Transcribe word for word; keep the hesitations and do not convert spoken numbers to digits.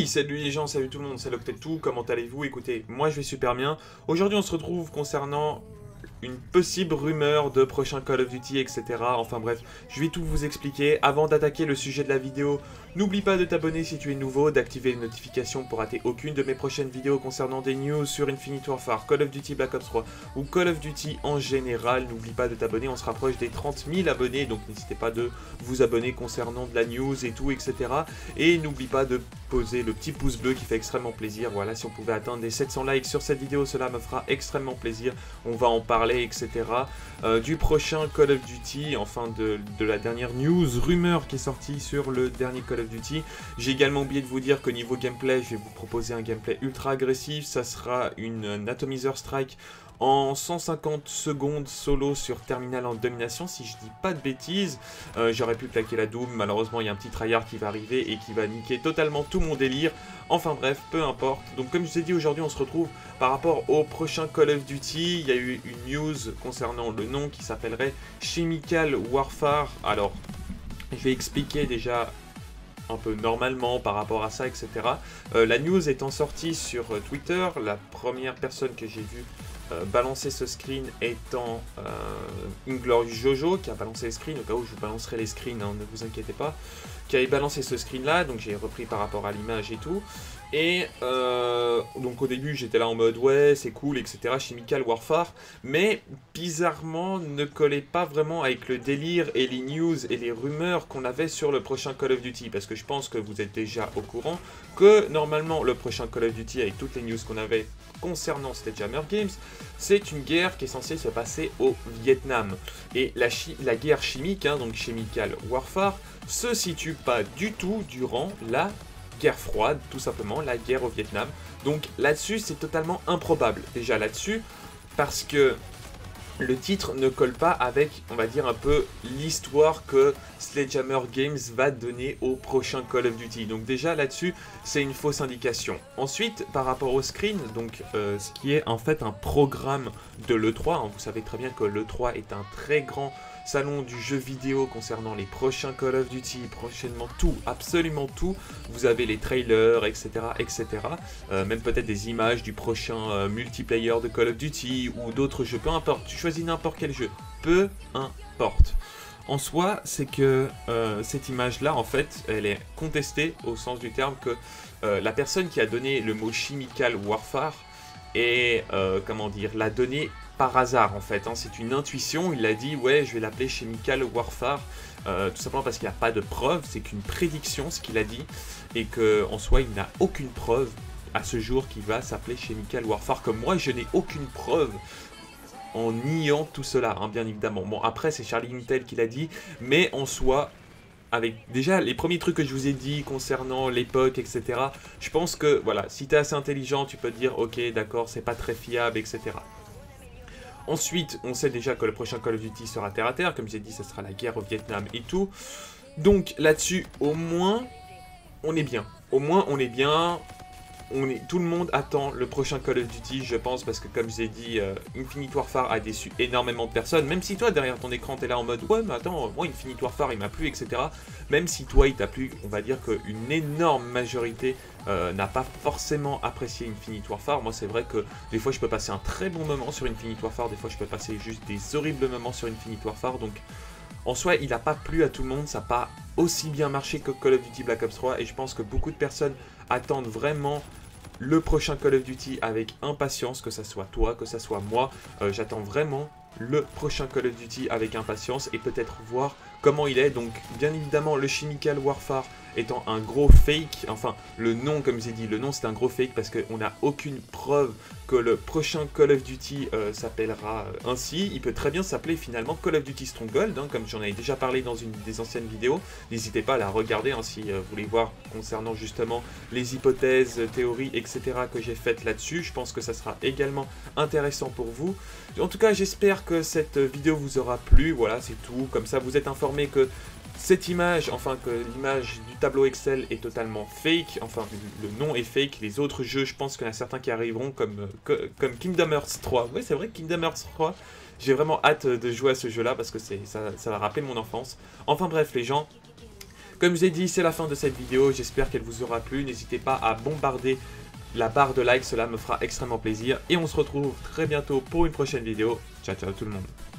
Salut les gens, salut tout le monde, c'est Loctetou, comment allez-vous? Écoutez, moi je vais super bien. Aujourd'hui on se retrouve concernant une possible rumeur de prochain Call of Duty, et cetera. Enfin bref, je vais tout vous expliquer. Avant d'attaquer le sujet de la vidéo, n'oublie pas de t'abonner si tu es nouveau, d'activer les notifications pour rater aucune de mes prochaines vidéos concernant des news sur Infinite Warfare, Call of Duty Black Ops trois ou Call of Duty en général. N'oublie pas de t'abonner, on se rapproche des trente mille abonnés, donc n'hésitez pas de vous abonner concernant de la news et tout, et cetera. Et n'oublie pas de poser le petit pouce bleu qui fait extrêmement plaisir. Voilà, si on pouvait atteindre les sept cents likes sur cette vidéo, cela me fera extrêmement plaisir. On va en parler, et cetera. Euh, du prochain Call of Duty, enfin de, de la dernière news, rumeur qui est sortie sur le dernier Call of Duty. J'ai également oublié de vous dire qu'au niveau gameplay, je vais vous proposer un gameplay ultra agressif. Ça sera une, un Atomizer Strike en cent cinquante secondes solo sur Terminal en domination, si je dis pas de bêtises. Euh, J'aurais pu plaquer la Doom, malheureusement il y a un petit tryhard qui va arriver et qui va niquer totalement tout mon délire. Enfin bref, peu importe. Donc comme je vous ai dit, aujourd'hui on se retrouve par rapport au prochain Call of Duty. Il y a eu une news concernant le nom qui s'appellerait Chemical Warfare. Alors, je vais expliquer déjà un peu normalement par rapport à ça, et cetera. Euh, la news étant sortie sur euh, Twitter, la première personne que j'ai vue euh, balancer ce screen étant euh, Inglorious Jojo, qui a balancé les screens, au cas où je vous balancerai les screens, hein, ne vous inquiétez pas, qui avait balancé ce screen là, donc j'ai repris par rapport à l'image et tout. Et euh, donc au début j'étais là en mode ouais c'est cool, et cetera. Chemical Warfare, mais bizarrement ne collait pas vraiment avec le délire et les news et les rumeurs qu'on avait sur le prochain Call of Duty, parce que je pense que vous êtes déjà au courant que normalement le prochain Call of Duty, avec toutes les news qu'on avait concernant Sledgehammer Games, c'est une guerre qui est censée se passer au Vietnam. Et la, la guerre chimique, hein, donc Chemical Warfare, se situe pas du tout durant la guerre froide, tout simplement, la guerre au Vietnam. Donc là-dessus, c'est totalement improbable. Déjà là-dessus, parce que le titre ne colle pas avec, on va dire, un peu l'histoire que Sledgehammer Games va donner au prochain Call of Duty. Donc déjà là-dessus, c'est une fausse indication. Ensuite, par rapport au screen, donc euh, ce qui est en fait un programme de l'E trois, hein, vous savez très bien que l'E trois est un très grand salon du jeu vidéo concernant les prochains Call of Duty, prochainement tout, absolument tout. Vous avez les trailers, et cetera, et cetera. Euh, même peut-être des images du prochain euh, multiplayer de Call of Duty ou d'autres jeux, peu importe. Tu choisis n'importe quel jeu, peu importe. En soi, c'est que euh, cette image-là, en fait, elle est contestée au sens du terme que euh, la personne qui a donné le mot Chemical Warfare et euh, comment dire, l'a donné par hasard en fait, hein. C'est une intuition, il a dit ouais je vais l'appeler Chemical Warfare, euh, tout simplement parce qu'il n'y a pas de preuve, c'est qu'une prédiction ce qu'il a dit, et qu'en soi il n'a aucune preuve à ce jour qu'il va s'appeler Chemical Warfare, comme moi je n'ai aucune preuve en niant tout cela, hein, bien évidemment. Bon après c'est Charlie Intel qui l'a dit, mais en soi, avec déjà les premiers trucs que je vous ai dit concernant l'époque, et cetera, je pense que voilà, si tu es assez intelligent, tu peux te dire ok d'accord c'est pas très fiable, et cetera. Ensuite, on sait déjà que le prochain Call of Duty sera terre à terre, comme j'ai dit, ça sera la guerre au Vietnam et tout. Donc là-dessus, au moins, on est bien. Au moins, on est bien. On est, tout le monde attend le prochain Call of Duty, je pense, parce que comme je vous ai dit, euh, Infinite Warfare a déçu énormément de personnes. Même si toi, derrière ton écran, t'es là en mode ouais, mais attends, moi, Infinite Warfare, il m'a plu, et cetera. Même si toi, il t'a plu, on va dire qu'une énorme majorité euh, n'a pas forcément apprécié Infinite Warfare. Moi, c'est vrai que des fois, je peux passer un très bon moment sur Infinite Warfare, des fois, je peux passer juste des horribles moments sur Infinite Warfare. Donc, en soi, il n'a pas plu à tout le monde, ça n'a pas aussi bien marché que Call of Duty Black Ops trois. Et je pense que beaucoup de personnes attendent vraiment le prochain Call of Duty avec impatience, que ça soit toi, que ça soit moi. Euh, j'attends vraiment le prochain Call of Duty avec impatience et peut-être voir comment il est. Donc bien évidemment le Chemical Warfare étant un gros fake, enfin le nom comme j'ai dit, le nom c'est un gros fake parce qu'on n'a aucune preuve que le prochain Call of Duty euh, s'appellera euh, ainsi. Il peut très bien s'appeler finalement Call of Duty Stronghold, hein, comme j'en avais déjà parlé dans une des anciennes vidéos. N'hésitez pas à la regarder hein, si euh, vous voulez voir concernant justement les hypothèses, théories, et cetera que j'ai faites là-dessus. Je pense que ça sera également intéressant pour vous. En tout cas, j'espère que cette vidéo vous aura plu. Voilà, c'est tout. Comme ça, vous êtes informé que cette image, enfin que l'image du tableau Excel est totalement fake, enfin le nom est fake, les autres jeux, je pense qu'il y en a certains qui arriveront comme, comme Kingdom Hearts trois. Oui, c'est vrai, Kingdom Hearts trois, j'ai vraiment hâte de jouer à ce jeu-là parce que ça, ça va rappeler mon enfance. Enfin bref les gens, Comme je l'ai dit, c'est la fin de cette vidéo, j'espère qu'elle vous aura plu. N'hésitez pas à bombarder la barre de like, cela me fera extrêmement plaisir. Et on se retrouve très bientôt pour une prochaine vidéo. Ciao ciao tout le monde.